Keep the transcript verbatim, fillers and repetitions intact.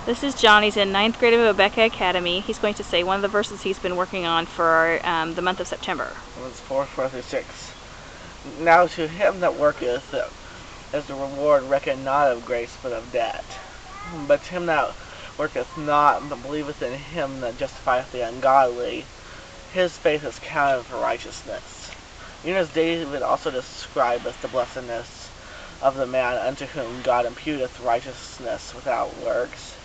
This is John. He's in ninth grade of Beka Academy. He's going to say one of the verses he's been working on for um, the month of September. It's four, four through six. Now to him that worketh is the reward reckoned not of grace but of debt. But to him that worketh not, but believeth in him that justifieth the ungodly, his faith is counted for righteousness. Even as David also describeth the blessedness of the man unto whom God imputeth righteousness without works,